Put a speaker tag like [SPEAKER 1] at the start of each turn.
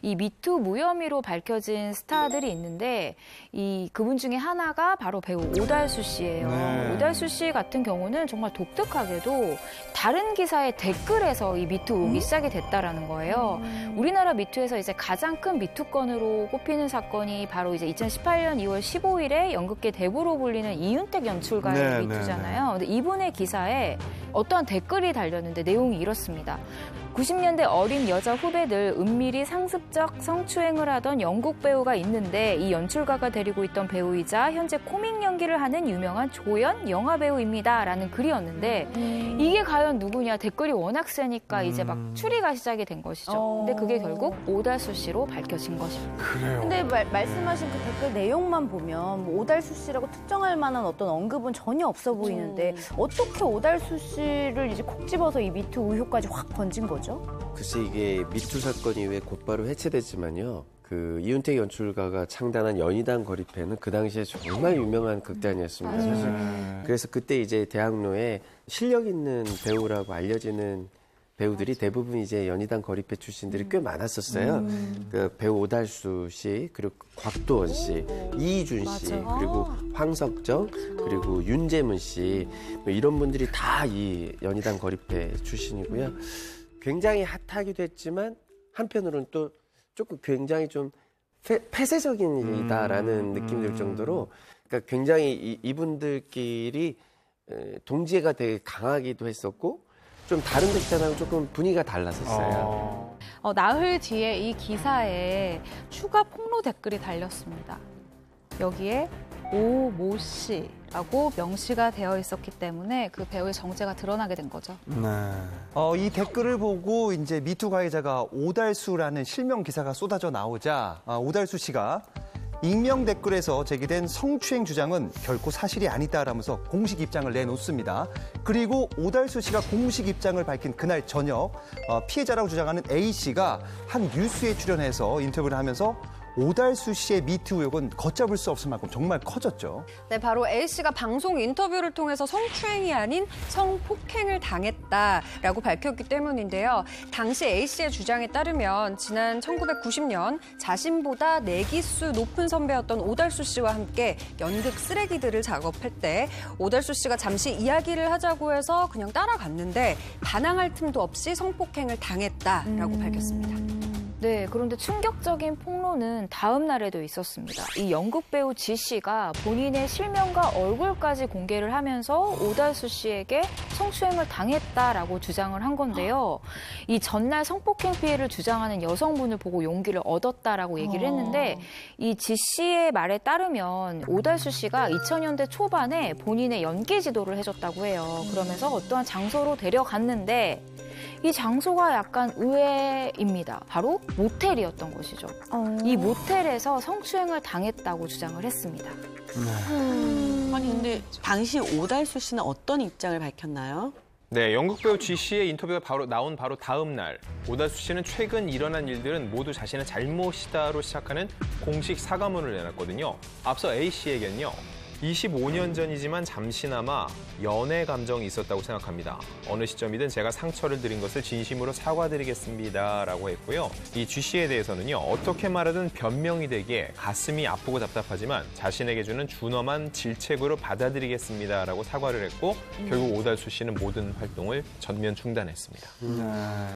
[SPEAKER 1] 이 미투 무혐의로 밝혀진 스타들이 있는데 그분 중에 하나가 바로 배우 오달수 씨예요.
[SPEAKER 2] 네.
[SPEAKER 1] 오달수 씨 같은 경우는 정말 독특하게도 다른 기사의 댓글에서 이 미투 오기 시작이 됐다라는 거예요. 우리나라 미투에서 이제 가장 큰 미투건으로 꼽히는 사건이 바로 이제 2018년 2월 15일에 연극계 대부로 불리는 이윤택 연출가의 미투잖아요. 근데 이분의 기사에 어떠한 댓글이 달렸는데 내용이 이렇습니다. 90년대 어린 여자 후배들 은밀히 상습적 성추행을 하던 영국 배우가 있는데 이 연출가가 데리고 있던 배우이자 현재 코믹 연기를 하는 유명한 조연 영화배우입니다. 라는 글이었는데 이게 과연 누구냐 댓글이 워낙 세니까 이제 막 추리가 시작이 된 것이죠. 근데 그게 결국 오달수 씨로 밝혀진 것입니다.
[SPEAKER 2] 그래요.
[SPEAKER 3] 근데 말씀하신 그 댓글 내용만 보면 뭐 오달수 씨라고 특정할 만한 어떤 언급은 전혀 없어 보이는데 어떻게 오달수 씨를 이제 콕 집어서 이 미투 의혹까지 확 번진 거죠?
[SPEAKER 4] 글쎄 이게 미투 사건이 왜 곧바로 해체됐지만요. 그 이윤택 연출가가 창단한 연희당 거리패는 그 당시에 정말 유명한 극단이었습니다. 사실. 그래서 그때 이제 대학로에 실력 있는 배우라고 알려지는 배우들이 대부분 이제 연희당 거리패 출신들이 꽤 많았었어요. 그 배우 오달수 씨, 그리고 곽도원 씨, 이희준 씨, 그리고 황석정, 그리고 윤재문 씨, 뭐 이런 분들이 다 이 연희당 거리패 출신이고요. 굉장히 핫하기도 했지만 한편으로는 또 조금 굉장히 좀 폐쇄적인 일이다라는 느낌이 들 정도로 그러니까 굉장히 이분들끼리 동지애가 되게 강하기도 했었고 좀 다른 극단하고 조금 분위기가 달랐었어요.
[SPEAKER 1] 나흘 뒤에 이 기사에 추가 폭로 댓글이 달렸습니다. 여기에 오모 씨라고 명시가 되어 있었기 때문에 그 배우의 정체가 드러나게 된 거죠.
[SPEAKER 5] 이 댓글을 보고 이제 미투 가해자가 오달수라는 실명 기사가 쏟아져 나오자 오달수 씨가 익명 댓글에서 제기된 성추행 주장은 결코 사실이 아니다라면서 공식 입장을 내놓습니다. 그리고 오달수 씨가 공식 입장을 밝힌 그날 저녁 피해자라고 주장하는 A 씨가 한 뉴스에 출연해서 인터뷰를 하면서 오달수 씨의 미투 의혹은 걷잡을 수 없을 만큼 정말 커졌죠.
[SPEAKER 6] 네, 바로 A씨가 방송 인터뷰를 통해서 성추행이 아닌 성폭행을 당했다라고 밝혔기 때문인데요. 당시 A씨의 주장에 따르면 지난 1990년 자신보다 내기수 높은 선배였던 오달수 씨와 함께 연극 쓰레기들을 작업할 때 오달수 씨가 잠시 이야기를 하자고 해서 그냥 따라갔는데 반항할 틈도 없이 성폭행을 당했다라고 밝혔습니다.
[SPEAKER 1] 네, 그런데 충격적인 폭로는 다음 날에도 있었습니다. 이 연극 배우 지 씨가 본인의 실명과 얼굴까지 공개를 하면서 오달수 씨에게 성추행을 당했다라고 주장을 한 건데요. 이 전날 성폭행 피해를 주장하는 여성분을 보고 용기를 얻었다라고 얘기를 했는데 이 지 씨의 말에 따르면 오달수 씨가 2000년대 초반에 본인의 연기 지도를 해줬다고 해요. 그러면서 어떠한 장소로 데려갔는데 이 장소가 약간 의외입니다. 바로 모텔이었던 것이죠. 이 모텔에서 성추행을 당했다고 주장을 했습니다.
[SPEAKER 7] 아니 근데 당시 오달수 씨는 어떤 입장을 밝혔나요?
[SPEAKER 8] 네, 연극 배우 G 씨의 인터뷰가 나온 바로 다음 날 오달수 씨는 최근 일어난 일들은 모두 자신의 잘못이다로 시작하는 공식 사과문을 내놨거든요. 앞서 A 씨에겐요. 25년 전이지만 잠시나마 연애 감정이 있었다고 생각합니다. 어느 시점이든 제가 상처를 드린 것을 진심으로 사과드리겠습니다. 라고 했고요. 이 G 씨에 대해서는요. 어떻게 말하든 변명이 되기에 가슴이 아프고 답답하지만 자신에게 주는 준엄한 질책으로 받아들이겠습니다. 라고 사과를 했고 결국 오달수 씨는 모든 활동을 전면 중단했습니다.